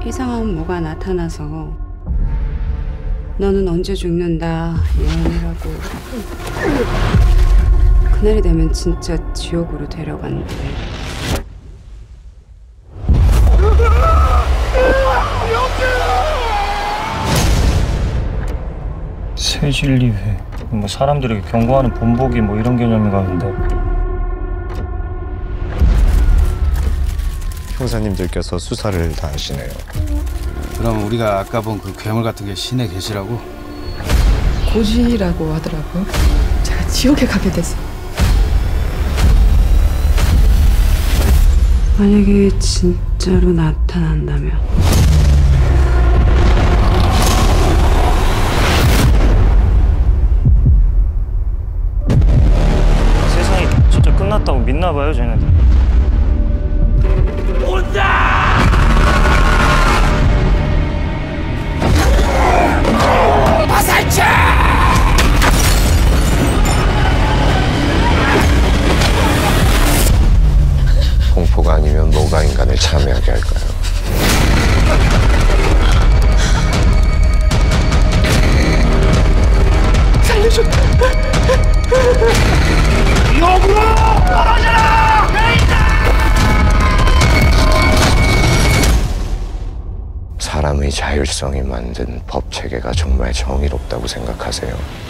이상한 뭐가 나타나서 너는 언제 죽는다 예언이라고. 그날이 되면 진짜 지옥으로 데려간대. 새진리회, 뭐 사람들에게 경고하는 본보기 뭐 이런 개념이 가는데. 형사님들께서 수사를 다 하시네요. 그럼 우리가 아까 본 그 괴물 같은 게 신의 계시라고? 고지라고 하더라고요. 제가 지옥에 가게 됐어. 만약에 진짜로 나타난다면 세상이 진짜 끝났다고 믿나 봐요, 쟤네들. 공포가 아니면 뭐가 인간을 참여하게 할까요? 살려줘. 사람의 자율성이 만든 법 체계가 정말 정의롭다고 생각하세요?